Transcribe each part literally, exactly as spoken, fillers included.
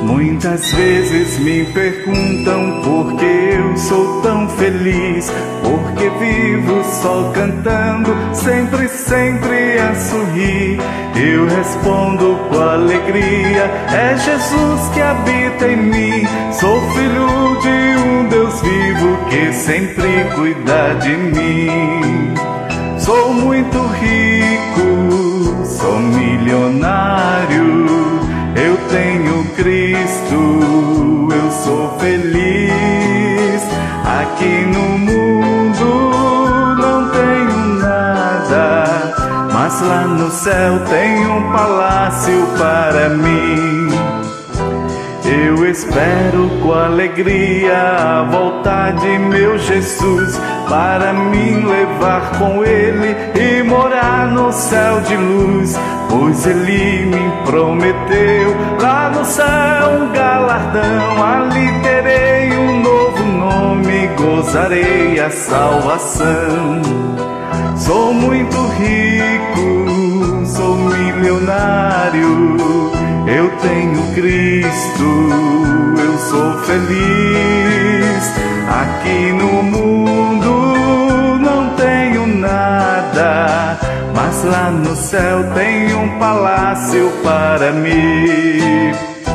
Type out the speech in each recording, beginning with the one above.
Muitas vezes me perguntam por que eu sou tão feliz, porque vivo só cantando, sempre, sempre a sorrir. Eu respondo com alegria, é Jesus que habita em mim. Sou filho de um Deus vivo que sempre cuida de mim. Sou muito rico, sou milionário, eu tenho Cristo, eu sou feliz. Aqui no mundo não tenho nada, mas lá no céu tem um palácio para mim. Eu espero com alegria a volta de meu Jesus, para me levar com Ele e morar no céu de luz. Pois Ele me prometeu lá no céu um galardão, ali terei um novo nome, gozarei a salvação. Sou muito rico, sou milionário, eu tenho Cristo, eu sou feliz. Aqui no mundo não tenho nada, mas lá no céu tem um palácio para mim.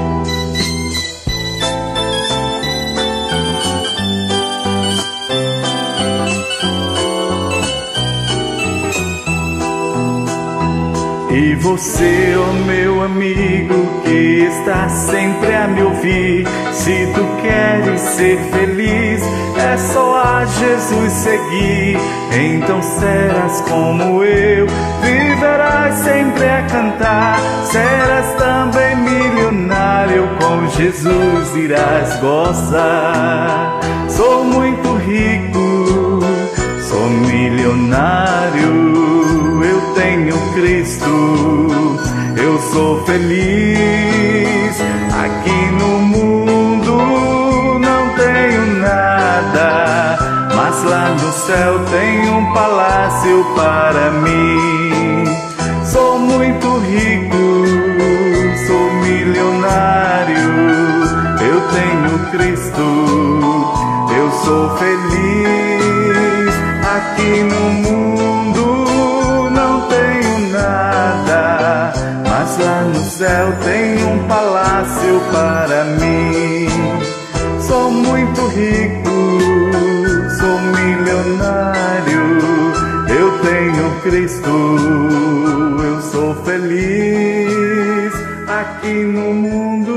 E você, ó meu amigo, que está sempre a me ouvir, se tu queres ser feliz, é só a Jesus seguir. Então serás como eu, viverás sempre a cantar, serás também milionário, com Jesus irás gozar. Sou muito rico, sou milionário, eu tenho Cristo, eu sou feliz. Aqui no mundo não tenho nada, mas lá no céu tem um palácio para mim. Sou muito rico, sou milionário, eu tenho Cristo, eu sou feliz. Aqui no mundo não tenho nada, mas lá no céu tem um palácio para mim. Sou muito rico, sou milionário, eu tenho Cristo, eu sou feliz. Aqui no mundo